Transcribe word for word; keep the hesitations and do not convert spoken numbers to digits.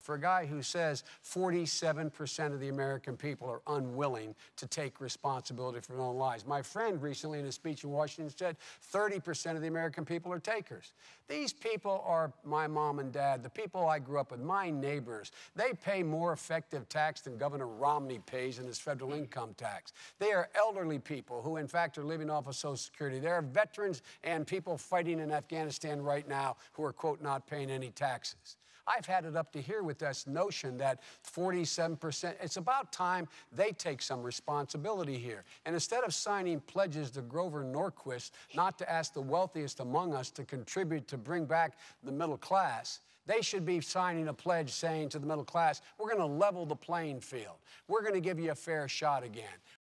for a guy who says forty-seven percent of the American people are unwilling to take responsibility for their own lives. My friend recently in a speech in Washington said thirty percent of the American people are takers. These people are my mom and dad, the people I grew up with, my neighbors. They pay more effective tax than Governor Romney pays in his federal income tax. They are elderly people who, in fact, are living off of Social Security. There are veterans and people fighting in Afghanistan right now who are, quote, not paying any taxes. I've had it up to here with this notion that forty-seven percent, it's about time they take some responsibility here. And instead of signing pledges to Grover Norquist not to ask the wealthiest among us to contribute to bring back the middle class, they should be signing a pledge saying to the middle class, we're going to level the playing field. We're going to give you a fair shot again.